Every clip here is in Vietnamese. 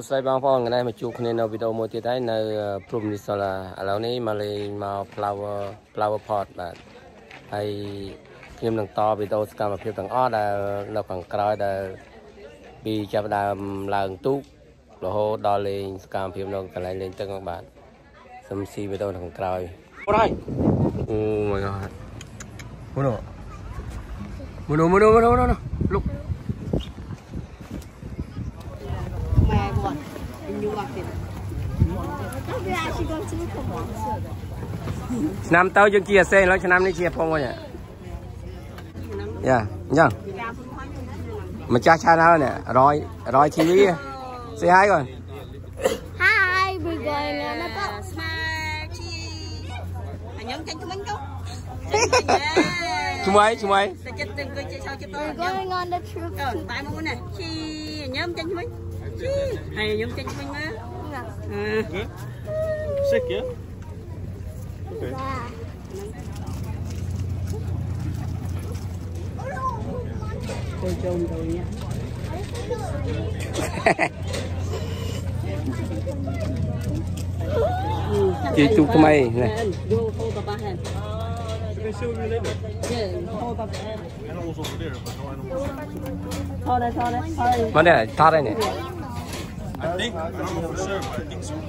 Số sai băng phong ngày nay mà chụp nên video một tiết đấy là prum đi sau là ở lâu này mà lên mà flower pot là hay nhưng đằng to video ska mà phim đằng ó là khoảng cày là bị chập đàm làng tú rồi hô đo lên ska phim nó cái này lên tất các bạn xem si video đằng cày. Oh my god. Mono. Look. Nam tao cho chia xe nó cho nam đi chia phong rồi nhỉ? Yeah, nhá. Mà cha nào nè, rồi chi đi. Say hi con. Hi, we're going on a boat. Anh cho mình không? Chúng mày. We're going on the trip. Tại mà nè, chi nhóm chân mình. Hay nhóm chân mình mà. Sick, yeah? Okay. Tôi trông rồi nha. Chị chụp cho mày này. They still related. Animals over there, but no animals. Thôi đây. Mà đây tha đây nè. I don't know for sure, but I think so.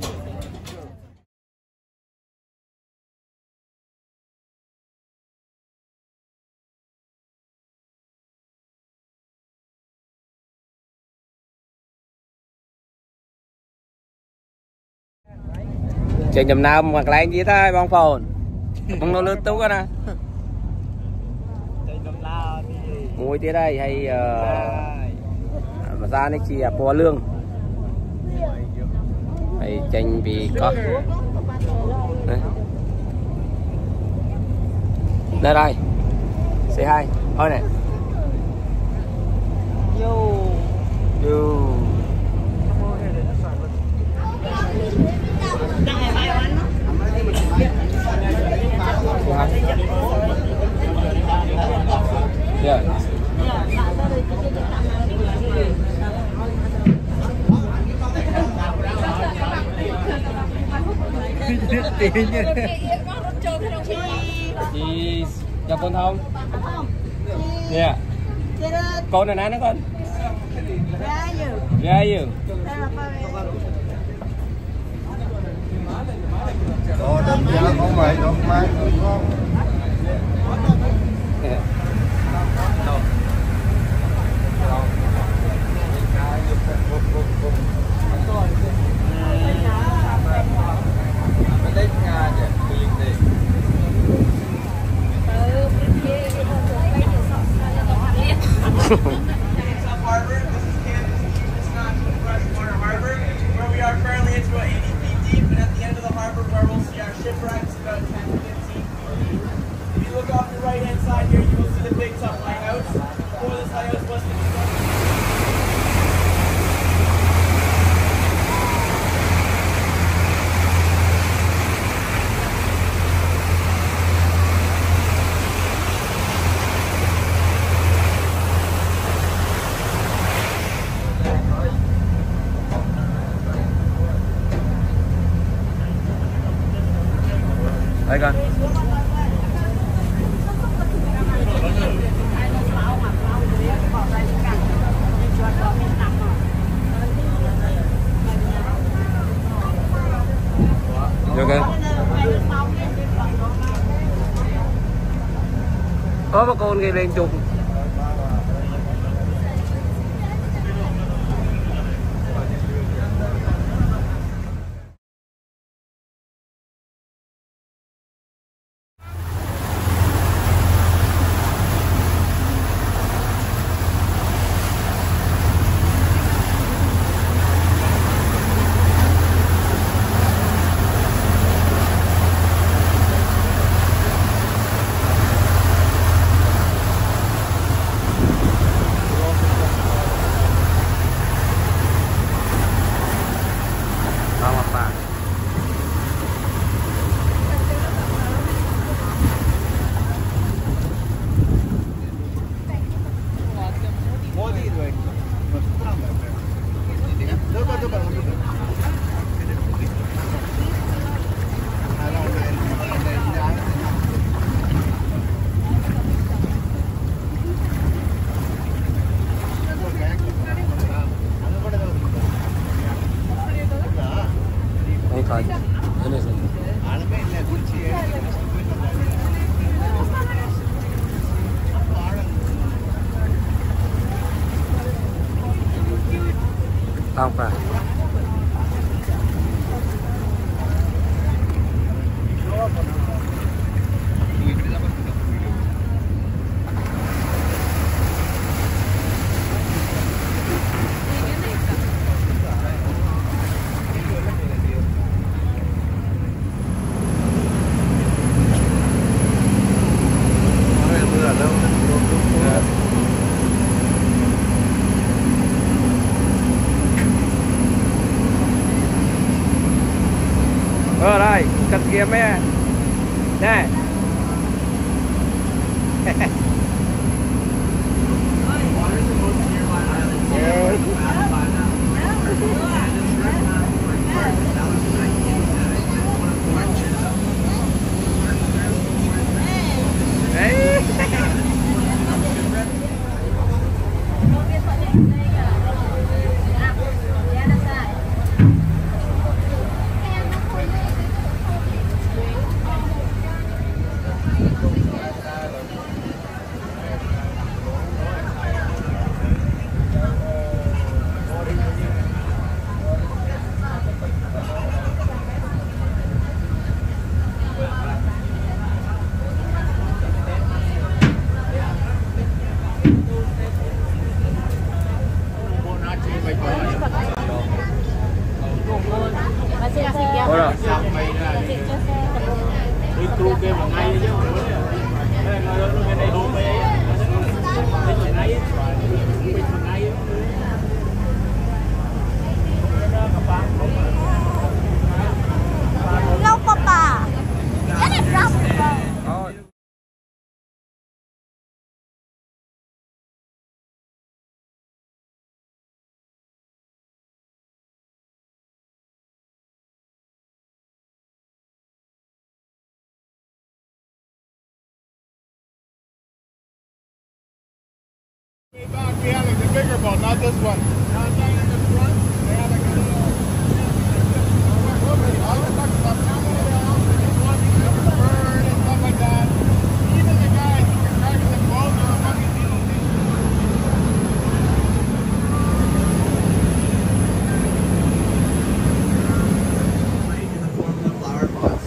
Chuyện nhầm nào mà lại gì ta băng phồn băng nó lướt tú nè ngồi tới đây hay mà ra này chỉ là bò lương hay tranh vì có đây say hi thôi này yo yeah. Chị chào con không? Dạ. Con này nè con. Ra you. Đâm ra con mày con mai con. Harbor. This is Kansas. It's not Freshwater Harbor, where we are currently. It's about 80 feet deep, and at the end of the harbor, where we'll see our shipwrecks, about 10 to 15 feet. If you look off the right-hand side here, you will see the Big Top Lighthouse. Before this lighthouse was constructed. Đây con. Ok. Có một con ghi lên chụp. Không phải. Đây, cắt kia mẹ. Nè. Way back, we had like the bigger boat, not this one. Now I'm down in the front. They had like a little. All the talk about salmon and bird and stuff like that. Even the guys who were driving the boat, they were fucking dealing with in the form of the flower pots.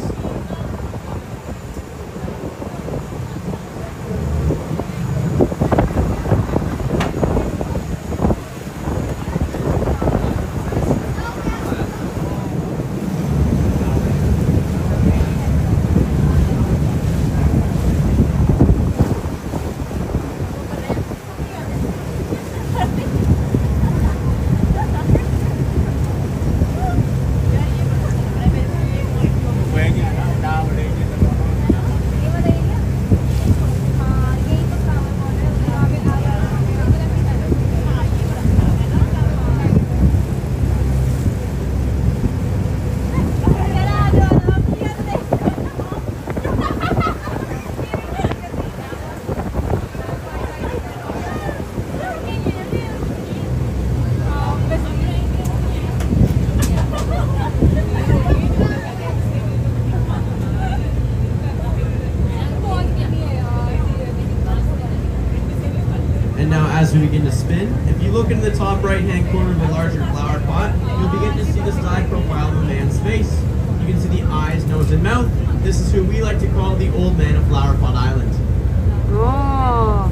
And now as we begin to spin, if you look in the top right hand corner of the larger flower pot, you'll begin to see the side profile of a man's face. You can see the eyes, nose, and mouth. This is who we like to call the old man of Flower Pot Island. Oh.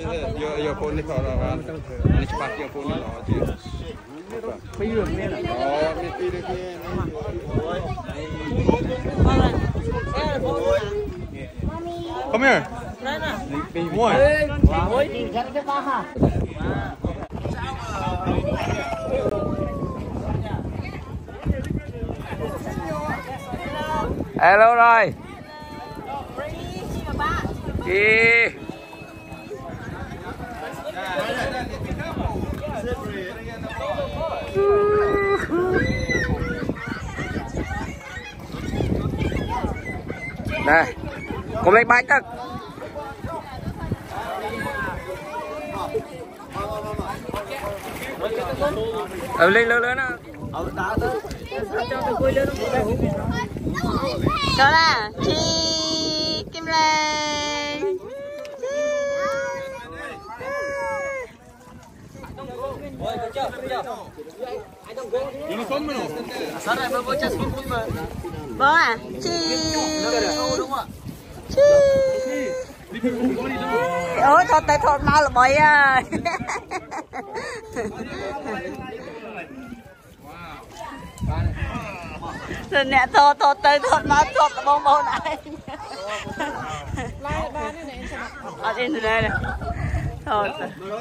Giờ phone đi khỏi rồi anh chụp giờ phone đi khỏi chứ bây giờ nghe là đi đi Come here. Hello rồi. Chị. Này, cùng lấy bánh thật. Lên lớn á. Đó là chị Kim Lên. Bố à, chị. Ôi thôi tay thôi mau là bậy à. Rồi nè thôi tay thôi mau thôi là bông bông này. Ở trên đây này. Thôi.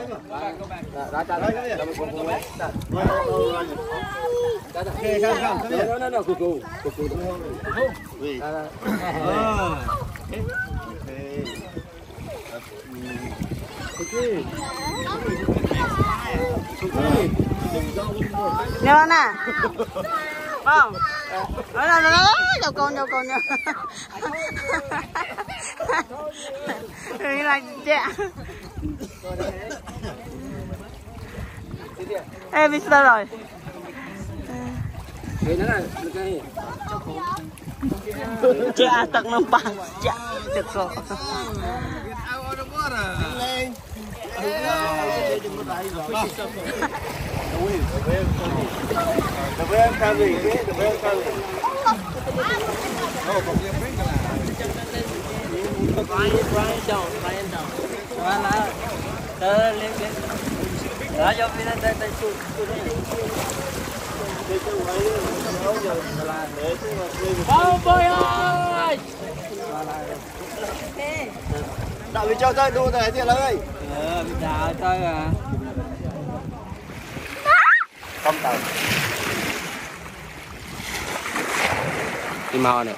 Nhớ nè. Không. Đó, chào con nha. Đây là dạ. Ê, biết sao rồi? Dạ, tật nông bằng. Dạ, được rồi. Đạo vì cho chơi đua này thì ơi. Chào chơi à. Không tàu. Đi mau nè.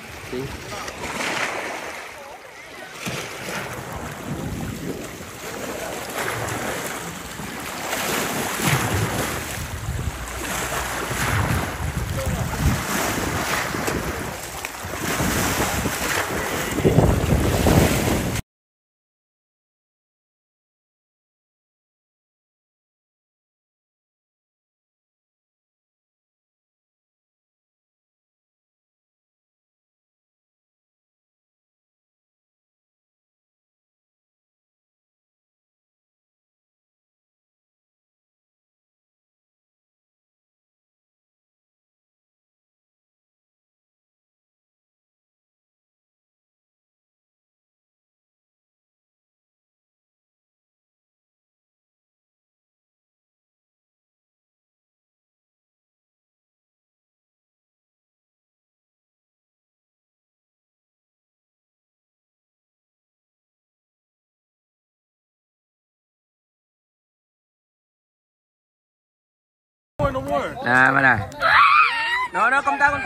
À mà này. Nó công tao.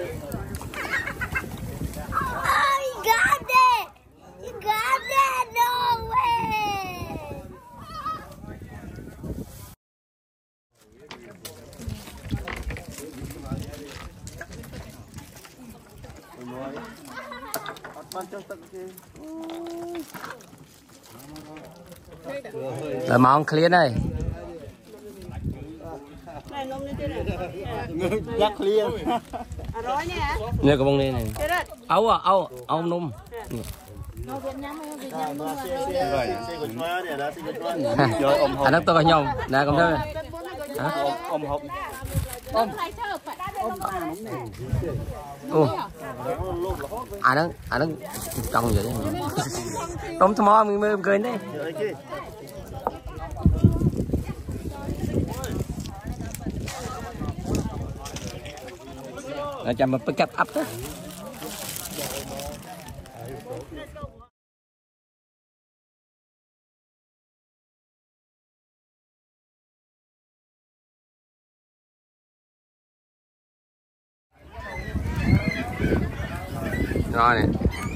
Oh, you got it! You got it! No way! Rồi mong clear đây. Này nôm lên trên này. Chắc clear. À đó nha. Nè cái bông này này. Thế đấy. Ấu nôm. Anh nó tôi có nhau. Nè con thôi. Ôm hộp. Anh nó trông vậy đấy. Tôm thò mình mơ cười đấy. Là chăm mà pick up đó. Rồi nè.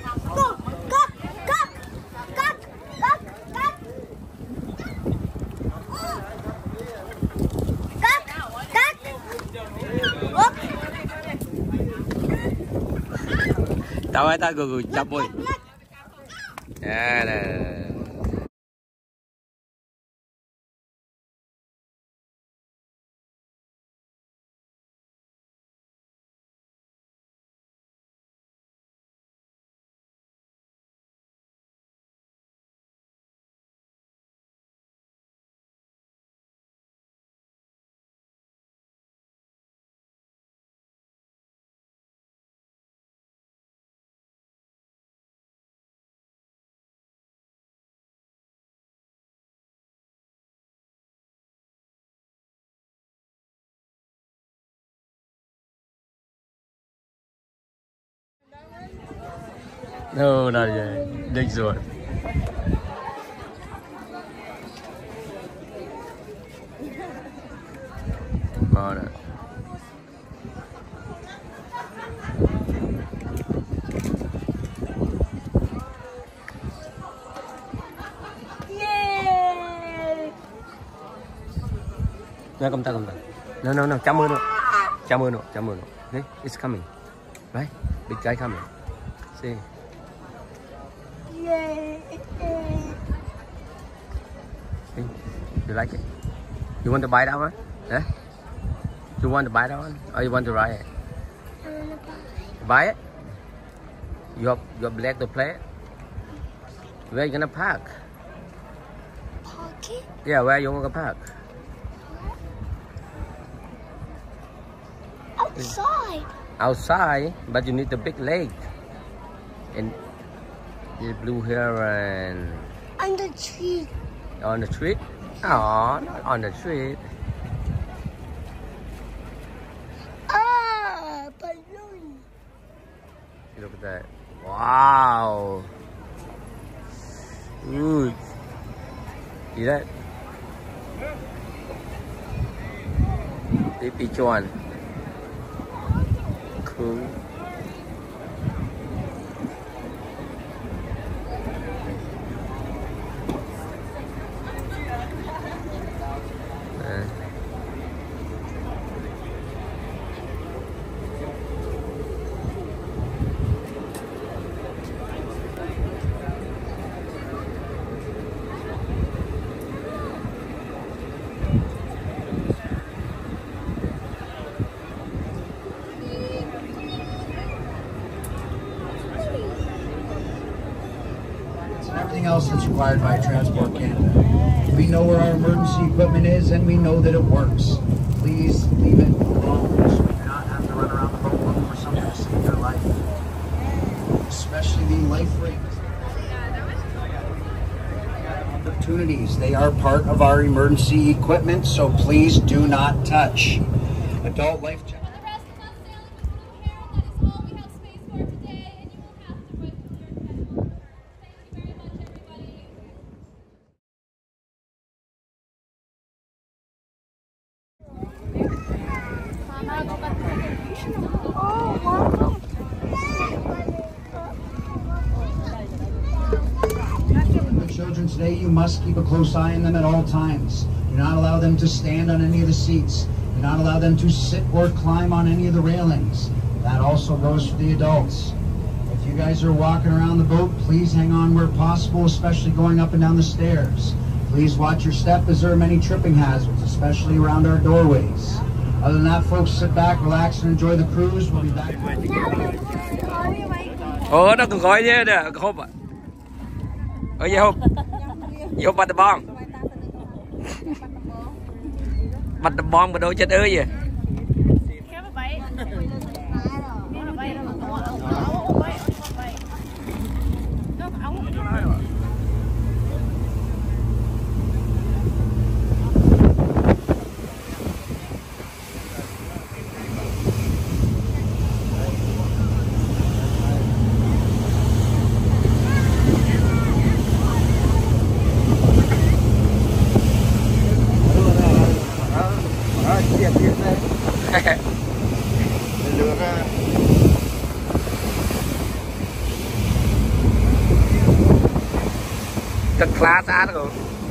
Tao ai ta gù chập ơi. Nè. No, not yet. Next one. Mana? No, come ta. No. Chăm ơn. Okay, it's coming. Right? Big guy coming. See. Yay! You like it? You want to buy that one? Yeah? You want to buy that one? Or you want to ride it? I wanna buy. Buy it? You're black to play it? Where you gonna park? Pocket? Yeah, where you wanna park? Outside. Outside, but you need the big lake. And the blue here and On the tree. on the street? Oh, not on the street. Ah, balloon. Look at that. Wow. Ooh. See that? Each one. Cool. Everything else that's required by Transport Canada. We know where our emergency equipment is and we know that it works. Please leave it alone so you do not have to run around the boat looking for something to save your life. Especially the life rings. Opportunities. They are part of our emergency equipment, so please do not touch. Adult life jacket. Oh, wow. today, you must keep a close eye on them at all times. Do not allow them to stand on any of the seats. Do not allow them to sit or climb on any of the railings. That also goes for the adults. If you guys are walking around the boat, please hang on where possible, especially going up and down the stairs. Please watch your step as there are many tripping hazards, especially around our doorways. Other than that, folks, sit back, relax, and enjoy the cruise. We'll be back. Ủa nó còn gọi chứ nè, hộp à? Ở vậy hộp? Vô bắt đập bong. Bắt đập bong mà đâu chết ơi vậy? Cực phá xa rồi.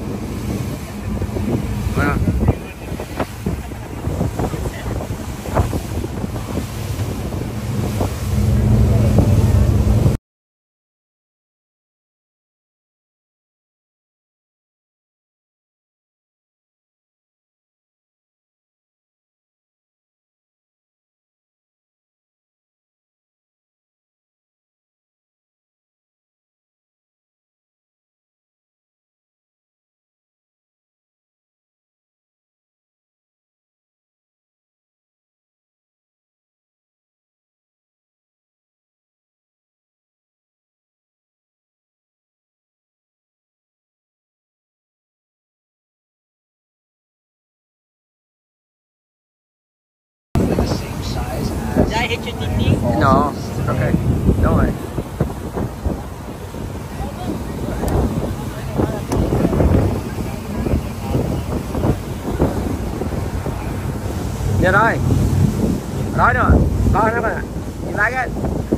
No, okay, don't worry. Dạ rồi. Rồi nữa. Coi nó coi. Nhìn lại cái.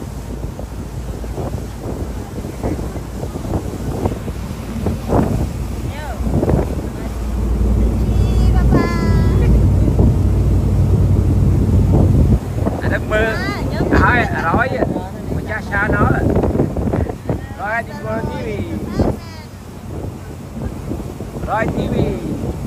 Mưa rồi mà cha xa nó rồi đi qua TV rồi TV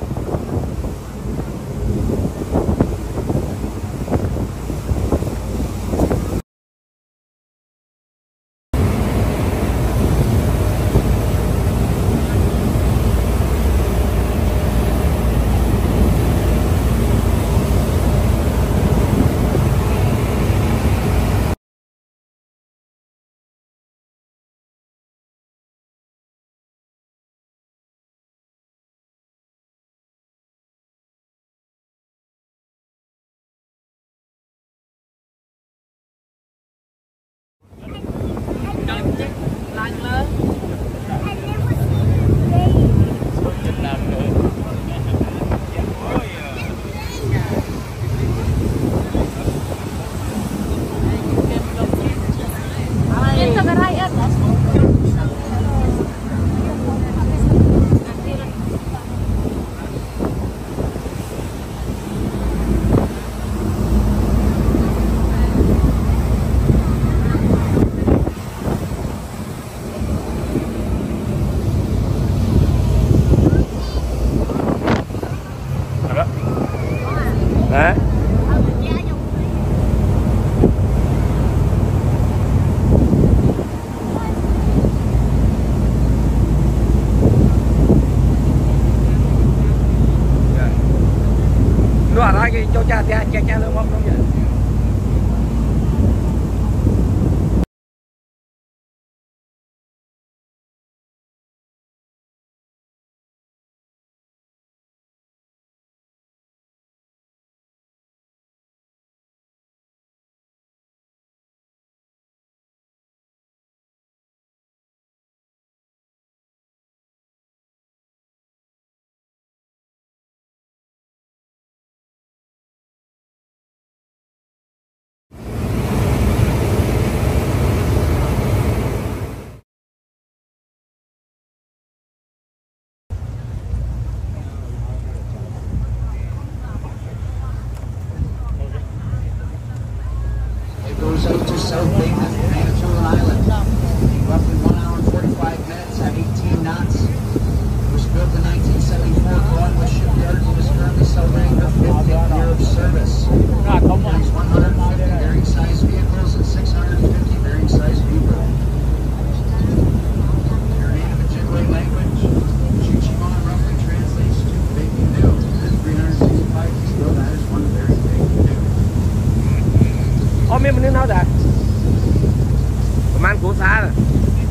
Hả? Nó ở đây cho cha luôn không vậy? South Bay, Manitoulin Island. Roughly 1 hour and 45 minutes at 18 knots. It was built in 1974 at Broadwood Shipyard and is currently celebrating their 50th year of service. It carries 150 varying size vehicles and 650 varying size people. Your native Ojibwe language, Chichimon roughly translates to big canoe. At 365 feet, that is one very big canoe. Ô miếng mình nói ra. Còn mang củ xa rồi.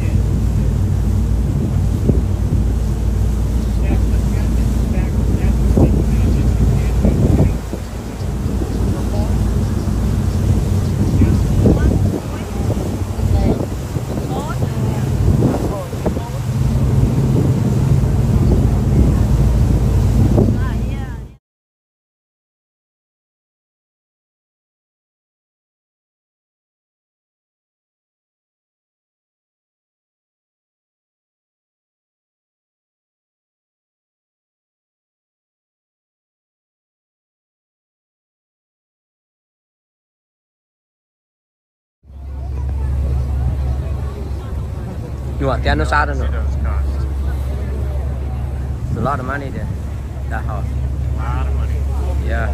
You want the other side or no? It does cost It's a lot of money there. That house. a lot of money. Yeah.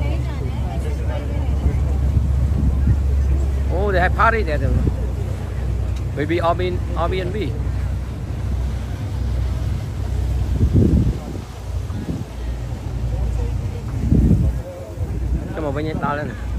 Oh, they have party there. Maybe Airbnb. Come on, bring it down.